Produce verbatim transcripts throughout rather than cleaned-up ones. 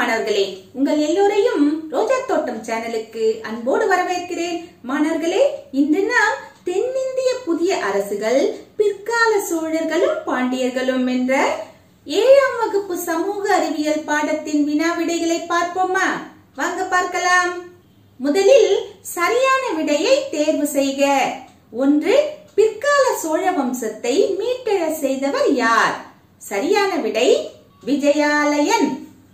மாணவர்களே, உங்கள் எல்லோரையும் ரோஜா தோட்டம் சேனலுக்கு அன்போடு வரவேற்கிறேன். மாணவர்களே, இன்று நாம் தென்னிந்திய புதிய அரசுகள், பிற்கால சோழர்களும் பாண்டியர்களும் என்ற ஏழாம் வகுப்பு சமூக அறிவியல் பாடத்தின் வினா விடைகளை பார்ப்போமா? வாங்க பார்க்கலாம். முதலில் சரியான விடையை தேர்வு செய்க. ஒன்று, பிற்கால சோழ வம்சத்தை மீட்டெழ செய்தவர் யார்? சரியான விடை விஜயாலயன்.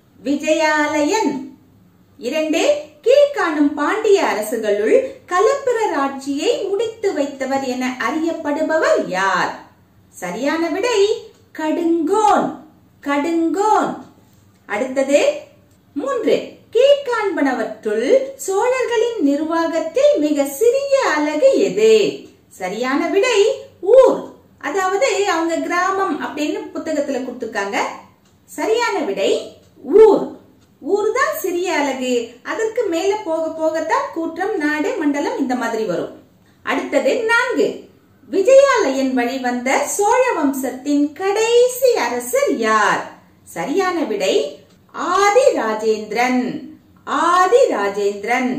விஜயாலயன். இரண்டு, கீழ்காணும் பாண்டிய அரசுகளுள் களப்பிரர் ஆட்சியை முடித்து வைத்தவர் என அறியப்படுபவர் யார்? சரியான விடை கடுங்கோன். கடுங்கோன். அடுத்தது மூன்று, கீழ்காண்பனவற்றுள் சோழர்களின் நிர்வாகத்தில் மிக சிறிய அலகு எது? சரியான விடை ஊர். அதாவது அவங்க கிராமம் அப்படின்னு புத்தகத்துல கொடுத்திருக்காங்க. சரியான விடை ஊர். ஊர் தான் சிறிய அலகு. அதற்கு மேல போக போகத்தான் கூற்றம், நாடு, மண்டலம் இந்த மாதிரி வரும். அடுத்தது நான்கு, விஜயாலயன் வழி வந்த சோழ வம்சத்தின் கடைசி அரசர் யார்? சரியான விடை ஆதி ராஜேந்திரன். ஆதி ராஜேந்திரன்.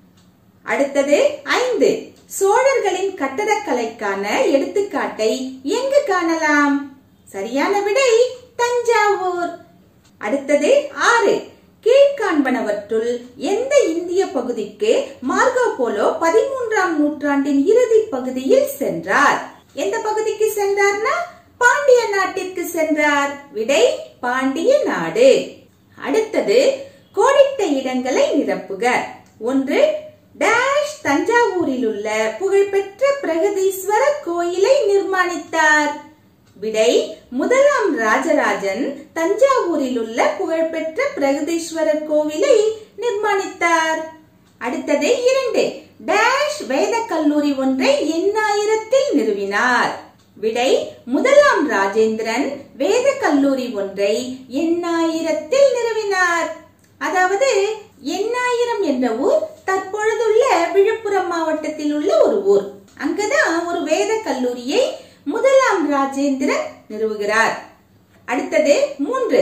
அடுத்தது ஐந்து, சோழர்களின் கட்டடக்கலைக்கான எடுத்துக்காட்டை எங்கு காணலாம்? சரியான விடை தஞ்சாவூர். அடுத்தது ஆறு, கீழ்காண்பனவற்றுள் எந்த இந்திய பகுதிக்கு மார்கோ போலோ பதிமூன்றாம் நூற்றாண்டின் இறுதி பகுதியில் சென்றார்? எந்த பகுதிக்கு சென்றார்னா பாண்டிய நாட்டிற்கு சென்றார். விடை பாண்டிய நாடு. அடுத்தது கோடிட்ட இடங்களை நிரப்புக. ஒன்று, டேஷ் தஞ்சாவூரில் உள்ள புகழ்பெற்ற பிரகதீஸ்வரர் கோயிலை நிர்மாணித்தார். விடை முதலாம் ராஜராஜன் தஞ்சாவூரில் உள்ள புகழ்பெற்ற பிரகதீஸ்வரர் கோவிலை நிர்மாணித்தார். அடுத்தது இரண்டு, டேஷ் வேத கல்லூரி ஒன்றை எண்ணாயிரத்தில் நிறுவினார். விடை முதலாம் ராஜேந்திரன் வேத கல்லூரி ஒன்றை எண்ணாயிரத்தில் நிறுவினார். அதாவது எண்ணாயிரம் என்ற ஊர் தற்பொழுதுள்ள விழுப்புரம் மாவட்டத்தில் உள்ள ஒரு ஊர். அங்கதான் ஒரு வேத கல்லூரியை முதலாம் ராஜேந்திரன் நிறுவுகிறார். அடுத்தது மூன்று,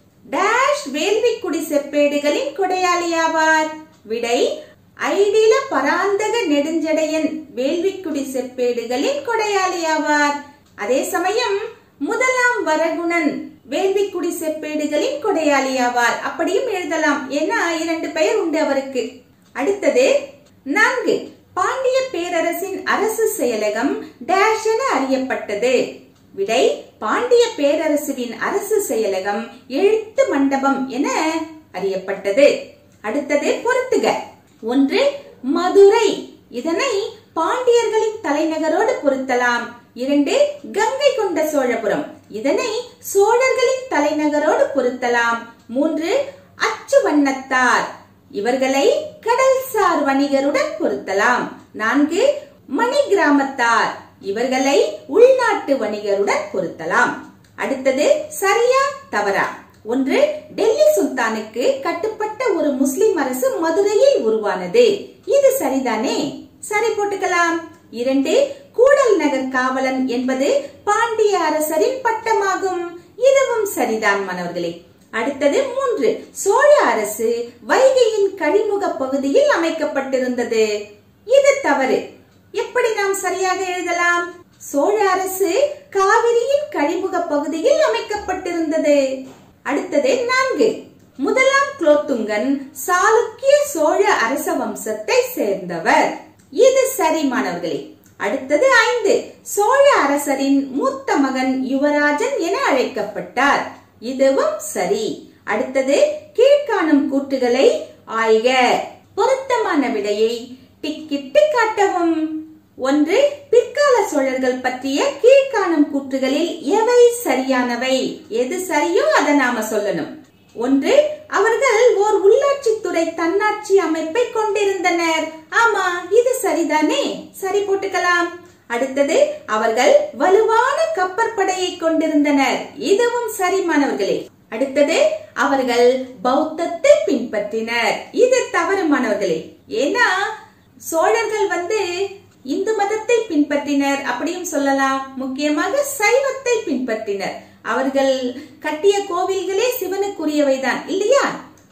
டேஷ் வேள்விக்குடி செப்பேடுகளின் கொடையாளியாவார். விடை ஐடில பராந்தக நெடுஞ்சடையன் வேள்விக்குடி செப்பேடுகளின் கொடையாளியாவார். அதே சமயம் முதலாம் வரகுணன் வேள்விக்குடி செப்பேடுகளின் கொடையாளியாவார். அப்படியும் எழுதலாம். ஏன்னா இரண்டு பெயர் உண்டு அவருக்கு. அடுத்தது நான்கு, பாண்டிய பேரரசின் அரசு செயலகம் டேஷ் என அறியப்பட்டது. விடை பாண்டிய பேரரசுவின் அரசு செயலகம் எழுத்து மண்டபம் என அறியப்பட்டது. அடுத்தது பொருத்துக. ஒன்று, மதுரை. இதனை பாண்டியர்களின் தலைநகரோடு பொருத்தலாம். இரண்டு, கங்கை கொண்ட சோழபுரம். இதனை சோழர்களின் தலைநகரோடு பொருத்தலாம். மூன்று, அச்சுவண்ணத்தார். இவர்களை கடல்சார் வணிகருடன் பொருத்தலாம். நான்கு, மணி கிராமத்தார். இவர்களை உள்நாட்டு வணிகருடன் பொருத்தலாம். அடுத்தது சரியா தவறா? ஒன்று, டெல்லி சுல்தானுக்கு கட்டுப்பட்ட ஒரு முஸ்லிம் அரசு மதுரையில் உருவானது. இது சரிதானே? சரி போட்டுக்கலாம். இரண்டு, கூடல் நகர் காவலன் என்பது பாண்டிய அரசரின் பட்டமாகும். இதுவும் சரிதான் மாணவர்களே. அடுத்தது மூன்று, சோழ அரசு வைகையின் கழிமுக பகுதியில் அமைக்கப்பட்டிருந்தது. இது தவறு. எப்படி நாம் சரியாக எழுதலாம்? சோழ அரசு காவிரியின் கழிமுக பகுதியில் அமைக்கப்பட்டிருந்தது. அடுத்தது நான்கு, முதலாம் குலோத்துங்கன் சாளுக்கிய சோழ அரச வம்சத்தை சேர்ந்தவர். இது சரி மாணவர்களே. அடுத்தது ஐந்து, சோழ அரசரின் மூத்த மகன் யுவராஜன் என அழைக்கப்பட்டார். இதுவும் சரி. அடுத்தது கீழ்காணும் கூற்றுகளை ஆய்க. பொருத்தமான விடையை டிக்கிட்டு காட்டவும். ஒன்று, பிற்கால சோழர்கள் பற்றிய கீழ்காணும் கூற்றுகளில் எவை சரியானவை? எது சரியோ அதை நாம சொல்லணும். ஒன்று, அவர்கள் ஓர் உள்ளாட்சித்துறை தன்னாட்சி அமைப்பை கொண்டிருந்தனர். ஆமா, இது சரிதானே? சரி போட்டுக்கலாம். அடுத்தது, அவர்கள் வலுவான கப்பற்படையை கொண்டிருந்தனர். இதுவும் சரி மாணவர்களே. அடுத்தது, அவர்கள் பௌத்தத்தை பின்பற்றினர். இது தவறு மாணவர்களே. ஏன்னா சோழர்கள் வந்து இந்து மதத்தை பின்பற்றினர் அப்படியும் சொல்லலாம். முக்கியமாக சைவத்தை பின்பற்றினர். அவர்கள் கட்டிய கோவில்களே சிவனுக்குரியவைதான் இல்லையா?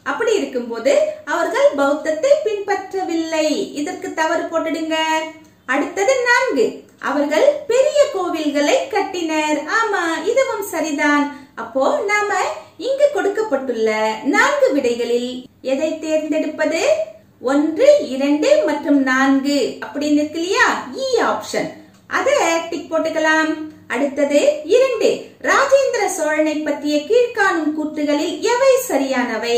அப்படி இருக்கும்போது அவர்கள் பௌத்தத்தை பின்பற்றவில்லை. இதற்கு தவறு போட்டுடுங்க. அடுத்தது நான்கு, அவர்கள் பெரிய கோவில்களை கட்டினர். ஆமா, இதுவும் சரிதான். அப்போ நாம இங்கு கொடுக்கப்பட்டுள்ள நான்கு விடைகளில் எதை தேர்ந்தெடுப்பது? ஒன்று, இரண்டு மற்றும் நான்கு அப்படின்னு இருக்கு இல்லையா, இ ஆப்ஷன், அத டிக் போட்டுக்கலாம். அடுத்தது இரண்டு, ராஜேந்திர சோழனை பற்றிய கீழ்காணும் கூற்றுகளில் எவை சரியானவை?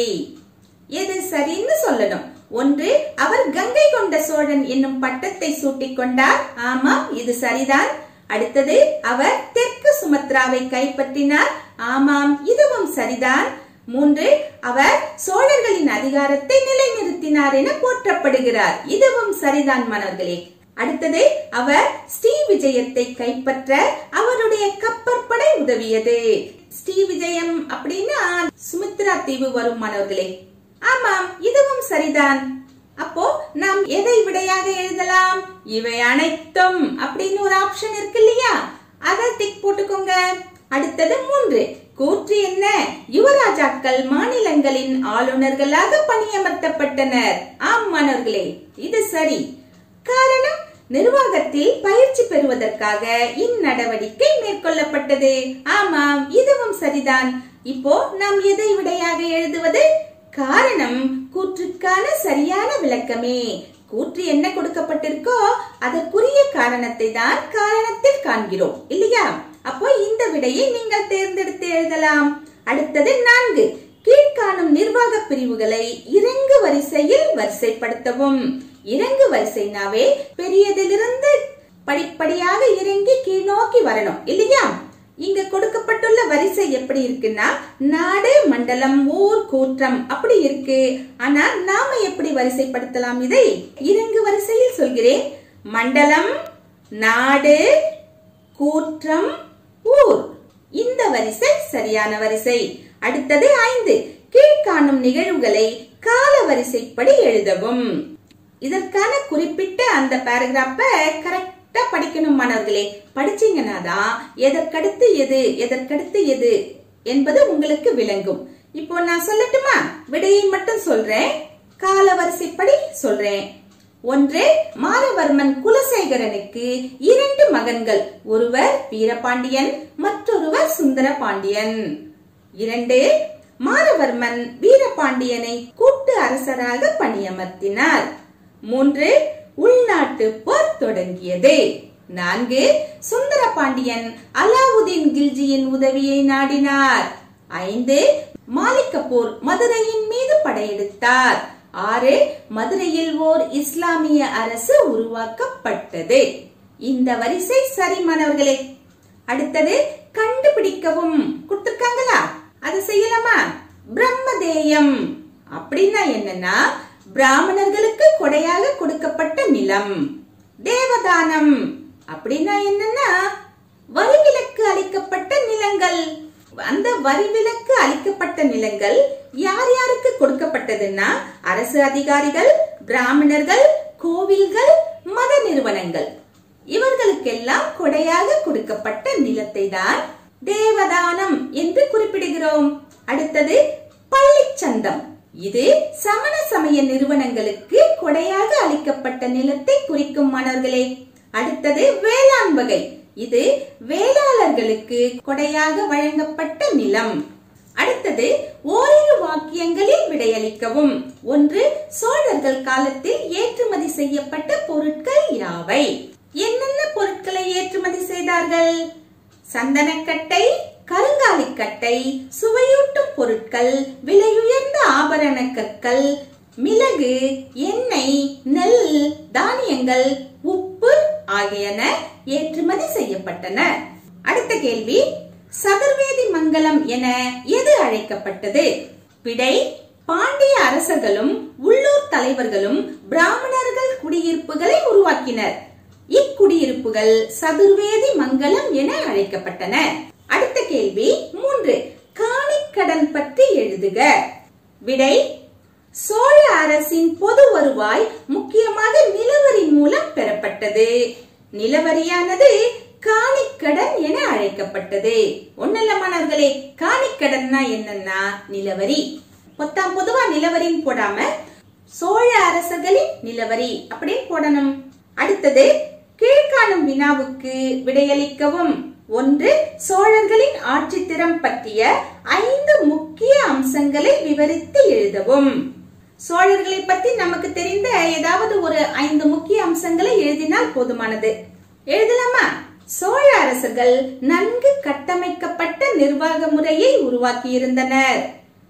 எது சரின்னு சொல்லணும். ஒன்று, அவர் கங்கை கொண்ட சோழன் என்னும் பட்டத்தை சூட்டிக் கொண்டார். ஆமாம், இது சரிதான். அடுத்தது, அவர் தெற்கு சுமத்ராவை கைப்பற்றினார். ஆமாம், இதுவும் சரிதான். மூன்று, அவர் சோழர்களின் அதிகாரத்தை நிலைநிறுத்தினார் என போற்றப்படுகிறார். இதுவும் சரிதான் மாணவர்களே. அடுத்தது, அவர் ஸ்ரீ விஜயத்தை கைப்பற்ற அவருடைய கப்பற்படை உதவியது. ஸ்ரீ விஜயம் அப்படின்னா சுமித்ரா தீவு வரும் மாணவர்களே. ஆமாம், இதுவும் சரிதான். அப்போ நாம் எதை விடையாக எழுதலாம்? இவை அனைத்தும் அப்படின்னு ஒரு ஆப்ஷன் இருக்கு இல்லையா, அதை டிக் போட்டுக்கோங்க. அடுத்தது மூன்று, கூற்று என்ன? யுவராஜாக்கள் மாநிலங்களின் ஆளுநர்களாக பணியமர்த்தப்பட்டனர். ஆம் மாணவர்களே, இது சரி. காரணம், நிர்வாகத்தில் பயிற்சி பெறுவதற்காக இந்நடவடிக்கை மேற்கொள்ளப்பட்டது. ஆமாம், இதுவும் சரிதான். இப்போ நாம் எதை விடையாக எழுதுவது? காரணம் கூற்றுக்கான சரியான விளக்கமே. கூற்று என்ன கொடுக்கப்பட்டிருக்கோ அதற்குரிய காரணத்தை தான் காரணத்தில் காண்கிறோம் இல்லையா? அப்போ இந்த விடையை நீங்கள் தேர்ந்தெடுத்து எழுதலாம். அடுத்தது நான்கு, கீழ்காணும் நிர்வாக பிரிவுகளை இறங்கு வரிசையில் வரிசைப்படுத்தவும். இறங்கு வரிசைனாவே பெரியதிலிருந்து படிப்படியாக இறங்கி கீழ் நோக்கி வரணும் இல்லையா? இங்க கொடுக்கப்பட்டுள்ள வரிசை எப்படி இருக்குன்னா, நாடு, மண்டலம், ஊர், கூற்றம் அப்படி இருக்கு. ஆனா நாம எப்படி வரிசைப்படுத்தலாம்? இதை இறங்கு வரிசையில் சொல்கிறேன். மண்டலம், நாடு, கூற்றம், ஊர், இந்த வரிசை சரியான வரிசை. அடுத்தது ஐந்து, கீழ்காணும் நிகழ்வுகளை கால வரிசைப்படி எழுதவும். இதற்கான குறிப்பிட்ட அந்த பேராகிராஃப கரெக்டா படிக்கணும் மாணவர்களே. படிச்சீங்கன்னா தான் எதற்கடுத்து எது எதற்கடுத்து எது என்பது உங்களுக்கு விளங்கும். இப்போ நான் சொல்லட்டுமா? விடையை மட்டும் சொல்றேன், கால வரிசைப்படி சொல்றேன். ஒன்று, மாரவர்மன் குலசேகரனுக்கு இரண்டு மகன்கள், ஒருவர் வீரபாண்டியன், மற்றொருவர் சுந்தர பாண்டியன். இரண்டு, மாரவர்மன் வீரபாண்டியனை கூட்டு அரசராக பணியமர்த்தினார். மூன்று, உள்நாட்டு போர் தொடங்கியது. நான்கு, சுந்தர பாண்டியன் அலாவுதீன் கில்ஜியின் உதவியை நாடினார். ஐந்து, மாலிகப்பூர் மதுரையின் மீது படையெடுத்தார். ஆறு, மதுரையில் ஓர் இஸ்லாமிய அரசு உருவாக்கப்பட்டது. இந்த வரிசை சரி மாணவர்களே. அடுத்தது கண்டுபிடிக்கவும் கொடுத்திருக்காங்களா, அதை செய்யலாமா? பிரம்மதேயம் அப்படின்னா என்னன்னா, பிராமணர்களுக்கு கொடையாக கொடுக்கப்பட்ட நிலம். தேவதானம் அப்படின்னா என்னன்னா, வரிவிலக்கு அளிக்கப்பட்ட நிலங்கள். அந்த வரிவிலக்கு அளிக்கப்பட்ட நிலங்கள் யார் யாருக்கு கொடுக்கப்பட்டதுன்னா, அரசு அதிகாரிகள், பிராமணர்கள், கோவில்கள், மத நிறுவனங்கள், இவர்களுக்கெல்லாம் கொடையாக கொடுக்கப்பட்ட நிலத்தை தான் தேவதானம் என்று குறிப்பிடுகிறோம். அடுத்தது பள்ளிச்சந்தம். இது சமண சமய நிறுவனங்களுக்கு கொடையாக அளிக்கப்பட்ட நிலத்தை குறிக்கும் மாணவர்களே. அடுத்தது வேளாண் வகை. இது வேளாளர்களுக்கு கொடையாக வழங்கப்பட்ட நிலம். அடுத்தது ஓரிரு வாக்கியங்களில் விடையளிக்கவும். ஒன்று, சோழர்கள் காலத்தில் ஏற்றுமதி செய்யப்பட்ட பொருட்கள் யாவை? என்னென்ன பொருட்களை ஏற்றுமதி செய்தார்கள்? சந்தனக்கட்டை, கருங்காலிக்கட்டை, சுவையூட்டும் பொருட்கள், விலையுயர்ந்த ஆபரண கற்கள், மிளகு, எண்ணெய், நெல், தானியங்கள், உப்பு ஆகியன ஏற்றுமதி செய்யப்பட்டன. அடுத்த கேள்வி, சதுர்வேதி மங்கலம் என எது அழைக்கப்பட்டது? விடை, பாண்டிய அரசர்களும் உள்ளூர் தலைவர்களும் பிராமணர்கள் குடியிருப்புகளை உருவாக்கினர். இக்குடியிருப்புகள் சதுர்வேதி மங்கலம் என அழைக்கப்பட்டன. அடுத்த கேள்வி மூன்று, காணிக்கடன் பற்றி எழுதுக. விடை, சோழ அரசின் பொது வருவாய் முக்கியமாக நிலவரி மூலம் பெறப்பட்டது. நிலவரியானது காணிக்கடன் என அழைக்கப்பட்டது. ஒன்னல்ல மாணவர்களே, காணிக்கடன்னா என்னன்னா நிலவரி. பொத்தாம் பொதுவா நிலவரின்னு போடாம சோழ அரசர்களின் நிலவரி அப்படின்னு போடணும். அடுத்தது கீழ்காணும் வினாவுக்கு விடையளிக்கவும். ஒன்று, சோழர்களின் ஆட்சி திறம் பற்றிய ஐந்து முக்கிய அம்சங்களை விவரித்து எழுதவும். சோழர்களை பத்தி நமக்கு தெரிந்த ஏதாவது ஒரு ஐந்து முக்கிய அம்சங்களை எழுதினால் போதுமானது. எழுதலாமா? சோழ அரசர்கள் நன்கு கட்டமைக்கப்பட்ட நிர்வாக முறையை உருவாக்கி இருந்தனர்.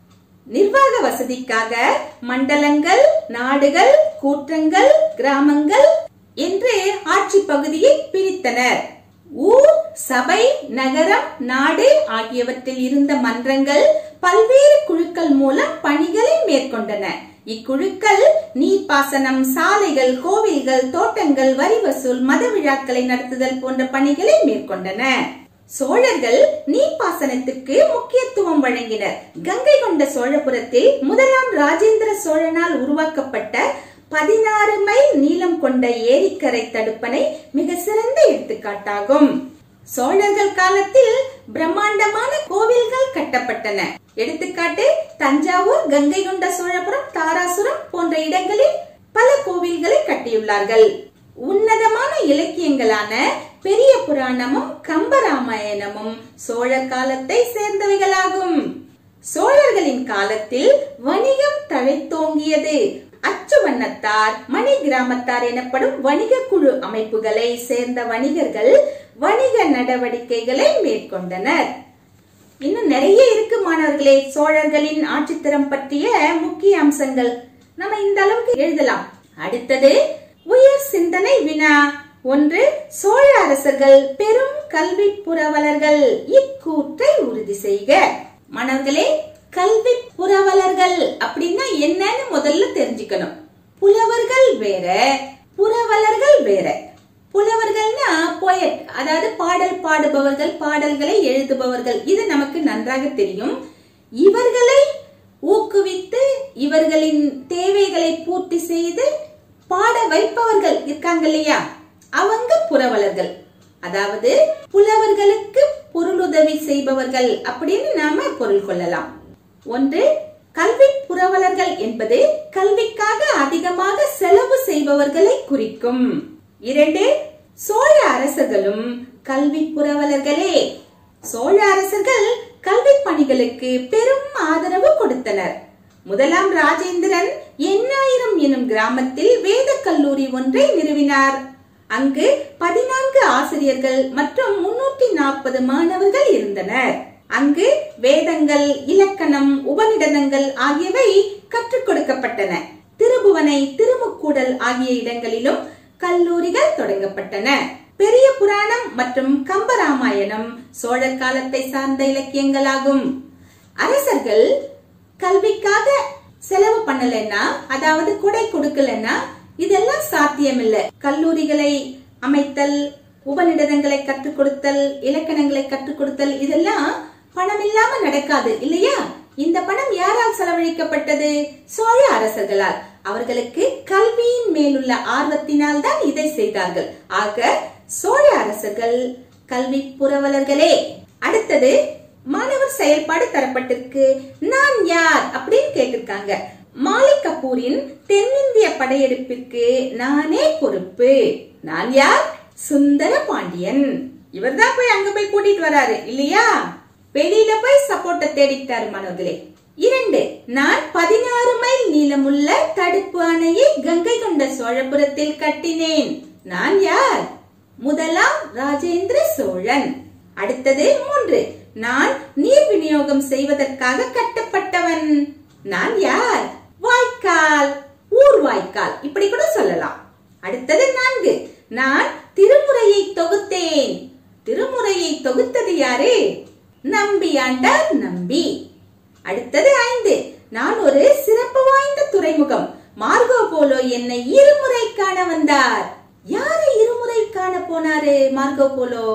நிர்வாக வசதிக்காக மண்டலங்கள், நாடுகள், கூற்றங்கள், கிராமங்கள் என்று ஆட்சி பகுதியை பிரித்தனர். ஊர், சபை, நகரம், நாடு ஆகியவற்றில் இருந்த மன்றங்கள் பல்வேறு குழுக்கள் மூலம் பணிகளை மேற்கொண்டன. இக்குழுக்கள் நீர்ப்பாசனம், சாலைகள், கோவில்கள், தோட்டங்கள், வரி வசூல், மத விழாக்களை நடத்துதல் போன்ற பணிகளை மேற்கொண்டன. சோழர்கள் நீர்ப்பாசனத்திற்கு முக்கியத்துவம் வழங்கினர். கங்கை கொண்ட சோழபுரத்தில் முதலாம் ராஜேந்திர சோழனால் உருவாக்கப்பட்ட பதினாறு மைல் நீளம் கொண்ட ஏரிக்கரை தடுப்பணை மிக சிறந்த எடுத்துக்காட்டாகும். சோழர்கள் காலத்தில் பிரம்மாண்டமான கோவில்கள் கட்டப்பட்டன. எடுத்துக்காட்டு தஞ்சாவூர், கங்கை கொண்ட சோழபுரம், தாராசுரம் போன்ற இடங்களில் பல கோவில்களை கட்டியுள்ளார்கள். உன்னதமான இலக்கியங்களான பெரிய புராணமும் கம்பராமாயணமும் சோழர் காலத்தை சேர்ந்தவைகளாகும். சோழர்களின் காலத்தில் வணிகம் தழைத்தோங்கியது. அச்சு வண்ணத்தார், மணி கிராமத்தார் எனப்படும் வணிக குழு அமைப்புகளை சேர்ந்த வணிகர்கள் வணிக நடவடிக்கைகளை மேற்கொண்டனர். இன்னும் நிறைய இருக்கு மாணவர்களே சோழர்களின் ஆட்சித்திறம் பற்றிய முக்கிய அம்சங்கள். நம்ம இந்த அளவுக்கு எழுதலாம். அடுத்தது உயர் சிந்தனை வினா. ஒன்று, சோழ அரசர்கள் பெரும் கல்வி புரவலர்கள். இக்கூற்றை உறுதி செய்க. மாணவர்களே, கல்வி புரவலர்கள் அப்படின்னா என்னன்னு முதல்ல தெரிஞ்சுக்கணும். புலவர்கள் வேற, புரவலர்கள் வேற. புலவர்கள்னா போயட், அதாவது பாடல் பாடுபவர்கள், பாடல்களை எழுதுபவர்கள். இது நமக்கு நன்றாக தெரியும். இவர்களை ஊக்குவித்து இவர்களின் தேவைகளை பூர்த்தி செய்து பாட வைப்பவர்கள் இருக்காங்க இல்லையா, அவங்க புரவலர்கள். அதாவது புலவர்களுக்கு பொருளுதவி செய்பவர்கள் அப்படின்னு நாம பொருள் கொள்ளலாம். ஒன்று, கல்வி புரவலர்கள் என்பது கல்விக்காக அதிகமாக செலவு செய்பவர்களை குறிக்கும். இரண்டு, சோழ அரசர்களும் கல்வி புரவலர்களே. சோழ அரசர்கள் கல்வி பணிகளுக்கு பெரும் ஆதரவு கொடுத்தனர். முதலாம் ராஜேந்திரன் எண்ணாயிரம் எனும் கிராமத்தில் வேத கல்லூரி ஒன்றை நிறுவினார். அங்கு பதினான்கு ஆசிரியர்கள் மற்றும் முன்னூற்றி நாற்பது மாணவர்கள் இருந்தனர். அங்கு வேதங்கள், இலக்கணம், உபநிடதங்கள் ஆகியவை கற்றுக் கொடுக்கப்பட்டன. திருபுவனை, திருமுக்கூடல் ஆகிய இடங்களிலும் கல்லூரிகள் தொடங்கப்பட்டன. பெரிய புராணம் மற்றும் கம்பராமாயணம் சோழர் காலத்தை சார்ந்த இலக்கியங்களாகும். அரசர்கள் கல்விக்காக செலவு பண்ணலன்னா, அதாவது கொடை கொடுக்கலன்னா இதெல்லாம் சாத்தியம் இல்லை. கல்லூரிகளை அமைத்தல், உபநிடதங்களை கற்றுக் கொடுத்தல், இலக்கணங்களை கற்றுக் கொடுத்தல் இதெல்லாம் பணம் இல்லாம நடக்காது இல்லையா? இந்த பணம் யாரால் செலவழிக்கப்பட்டது? சோழ அரசர்களால். அவர்களுக்கு கல்வியின் மேலுள்ள ஆர்வத்தினால் தான் இதை செய்தார்கள். ஆக சோழ அரசர்கள் கல்வி புரவலர்களே. அடுத்தது மாணவர் செயல்பாடு தரப்பட்டிருக்கு. நான் யார் அப்படின்னு கேட்டிருக்காங்க. மாலிக் கபூரின் தென்னிந்திய படையெடுப்பிற்கு நானே பொறுப்பு. நான் யார்? சுந்தர பாண்டியன். இவர் தான் போய் அங்க போய் கூட்டிட்டு வராரு இல்லையா? வெளியில போய் சப்போர்ட்ட தேடிட்டாரு மாணவர்களே. இரண்டு, நான் பதினாறு மைல் நீளமுள்ள தடுப்பு அணையை கங்கை கொண்ட சோழபுரத்தில் கட்டினேன். நான் யார்? முதலாம் ராஜேந்திர சோழன். அடுத்தது மூன்று, நான் நீர் விநியோகம் செய்வதற்காக கட்டப்பட்டவன். நான் யார்? வாய்க்கால், ஊர் வாய்க்கால் இப்படி கூட சொல்லலாம். அடுத்தது நான்கு, நான் திருமுறையை தொகுத்தேன். திருமுறையை தொகுத்தது யாரு? நம்பியாண்டார் நம்பி. அடுத்தது ஐந்து, நான் ஒரு சிறப்பு வாய்ந்த துறைமுகம். மார்கோ போலோ என்னை இருமுறை காண வந்தார். யாரை இருமுறை காண போனாரு மார்கோ போலோ?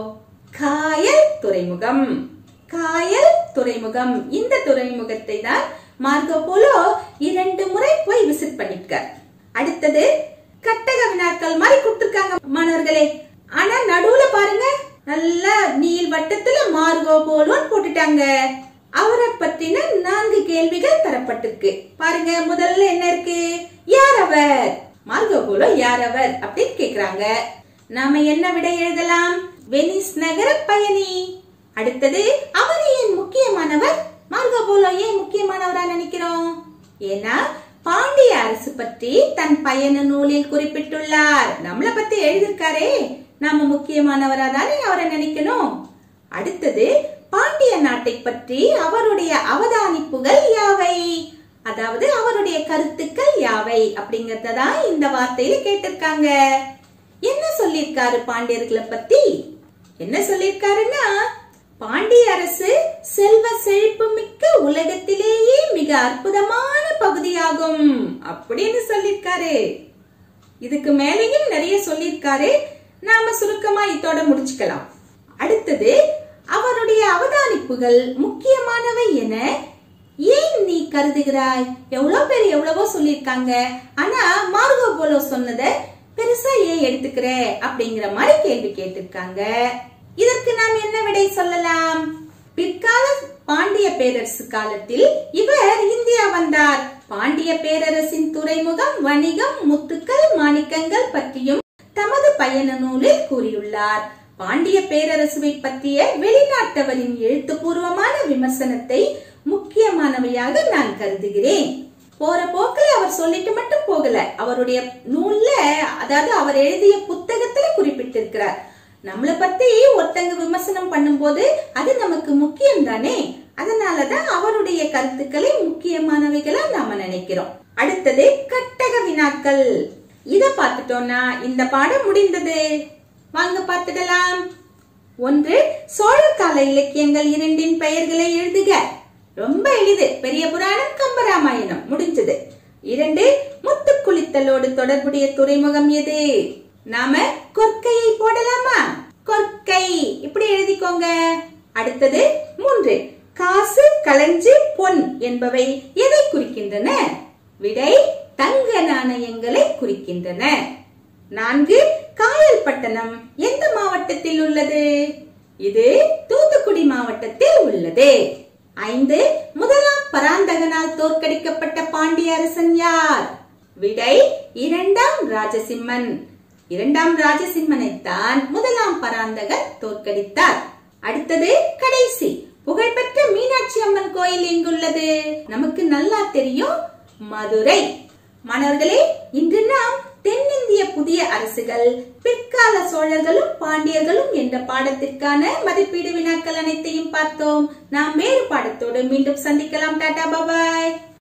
காயல் துறைமுகம். காயல் துறைமுகம். இந்த துறைமுகத்தை தான் மார்கோ போலோ இரண்டு முறை போய் விசிட் பண்ணிருக்கார். அடுத்தது கட்டக வினாக்கள் மாதிரி கொடுத்திருக்காங்க மாணவர்களே. ஆனா நடுவுல பாருங்க, நல்ல நீள் வட்டத்துல மார்கோ போலோன்னு போட்டுட்டாங்க. அவரை பற்றின நான்கு கேள்விகள் தரப்பட்டிருக்கு. பாருங்க, முதல்ல என்ன இருக்கு? யார் அவர்? மார்கோ போலோ யார் அவர் அப்படின்னு கேக்குறாங்க. நாம என்ன விடை எழுதலாம்? வெனிஸ் நகர பயணி. அடுத்தது, அவர் ஏன் முக்கியமானவர்? மார்கோ போலோ ஏன் முக்கியமானவரா நினைக்கிறோம்? ஏன்னா பாண்டிய அரசு பற்றி தன் பயண நூலில் குறிப்பிட்டுள்ளார். நம்மள பத்தி எழுதிருக்காரே, நாம முக்கியமானவரா தானே அவரை நினைக்கணும். அடுத்தது, பாண்டிய நாட்டை பற்றி அவருடைய அவதானிப்புகள் யாவை? அதாவது அவருடைய கருத்துக்கள் யாவை அப்படிங்கறதான் இந்த வார்த்தையில கேட்டிருக்காங்க. என்ன சொல்லிருக்காரு பாண்டியர்களை பத்தி? என்ன சொல்லிருக்காருன்னா, பாண்டிய அரசு செல்வ செழிப்பு மிக்க உலகத்திலேயே மிக அற்புதமான பகுதியாகும் அப்படின்னு சொல்லிருக்காரு. இதுக்கு மேலேயும் நிறைய சொல்லிருக்காரு. நாம சுருக்கமா இதோட முடிச்சுக்கலாம். அடுத்தது, அவருடைய அவதானிப்புகள் முக்கியமானவை என ஏன் நீ கருதுகிறாய்? எவ்வளவு பேர் எவ்வளவோ சொல்லிருக்காங்க, ஆனா மார்கோ போலோ சொன்னதை பெருசா ஏன் எடுத்துக்கிற அப்படிங்கிற மாதிரி கேள்வி கேட்டிருக்காங்க. இதற்கு நாம் என்ன விடை சொல்லலாம்? பிற்கால பாண்டிய பேரரசு காலத்தில் இவர் இந்தியா வந்தார். பாண்டிய பேரரசின் துறைமுகம், வணிகம், முத்துக்கள், மாணிக்கங்கள் பற்றியும் தமது பயண நூலில் கூறியுள்ளார். பாண்டிய பேரரசுவை பற்றிய வெளிநாட்டவரின் எழுத்துப்பூர்வமான விமர்சனத்தை முக்கியமானவையாக நான் கருதுகிறேன். போற போக்குல அவர் சொல்லிட்டு மட்டும் போகல, அவருடைய நூல்ல, அதாவது அவர் எழுதிய புத்தகத்துல குறிப்பிட்டிருக்கிறார். நம்மள பத்தி ஒருத்தங்க விமர்சனம் பண்ணும் போது அது நமக்கு முக்கியம் தானே. அதனாலதான் அவருடைய கருத்துக்களை முக்கியமானவைகளா நாம நினைக்கிறோம். அடுத்தது, கட்டக வினாக்கள். இத பார்த்துட்டோம்னா இந்த பாடம் முடிந்தது. வாங்க பார்த்துடலாம். ஒன்று, சோழர் கால இலக்கியங்கள் இரண்டின் பெயர்களை எழுதுக. ரொம்ப எளிது. பெரிய புராணம், கம்பராமாயணம், முடிஞ்சது. இரண்டு, முத்து குளித்தலோடு தொடர்புடைய துறைமுகம் எது? நாம கொற்கையை போடலாமா? கொற்கை இப்படி எழுதிக்கோங்க. அடுத்தது, மூன்று, காசு, களஞ்சு, பொன் என்பவை எதை குறிக்கின்றன? விடை, தங்க நாணயங்களை குறிக்கின்றன. நான்கு, காயல் பட்டணம் எந்த மாவட்டத்தில் உள்ளது? இது தூத்துக்குடி மாவட்டத்தில் உள்ளது. ஐந்து, முதலாம் பராந்தகனால் தோற்கடிக்கப்பட்ட பாண்டிய அரசன் யார்? விடை, இரண்டாம் ராஜசிம்மன். இரண்டாம் ராஜசிம்மனைத்தான் முதலாம் பராந்தகர் தோற்கடித்தார். அடுத்தது, கடைசி, புகழ்பெற்ற மீனாட்சி அம்மன் கோயில் எங்குள்ளது? நமக்கு நல்லா தெரியும், மதுரை. மாணவர்களே, இன்று நாம் தென்னிந்திய புதிய அரசுகள், பிற்கால சோழர்களும் பாண்டியர்களும் என்ற பாடத்திற்கான மதிப்பீடு வினாக்கள் அனைத்தையும் பார்த்தோம். நாம் வேறு பாடத்தோடு மீண்டும் சந்திக்கலாம். டாடா, பாய்.